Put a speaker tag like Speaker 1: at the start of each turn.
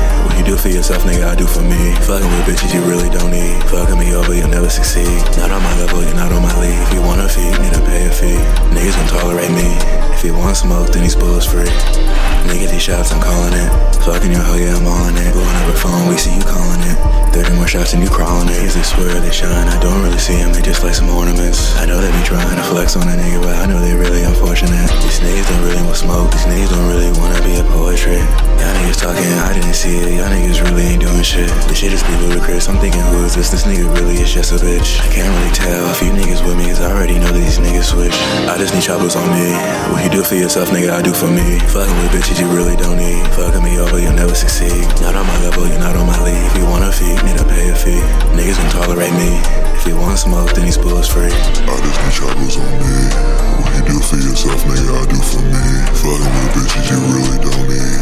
Speaker 1: What you do for yourself, nigga, I do for me. Fucking with bitches you really don't need. Fucking me over, you'll never succeed. Not on my level, you're not on my league. If you wanna feed, need to pay a fee. Niggas gon' tolerate me. If you want smoke, then these bullets free. Nigga, these shots, I'm calling it. Fucking your hoe, yeah, I'm all in it. Blowing up her phone, we see you calling it. 30 more shots and you crawling it. They swear they shine, I don't really see them, they just like some ornaments. I know they be trying to flex on a nigga, but I know they really unfortunate. These niggas don't really want smoke, these niggas don't really wanna be a poetry. Y'all niggas talking, I didn't see it, y'all niggas really ain't doing shit. This shit just be ludicrous, I'm thinking who is this? This nigga really is just a bitch. I can't really tell if you niggas with me, cause I already know that these niggas switch. I just need choppers on me. What you do for yourself, nigga, I do for me. Fucking with bitches you really don't need. Fucking me over, you'll never succeed. Not on my level, you're not on my league. If you wanna feed, need to pay a fee. Niggas gon' tolerate me. If you want smoke, then these bullets free.
Speaker 2: I just need choppers on me. What you do for yourself, nigga, I do for me. Fucking with bitches you really don't need.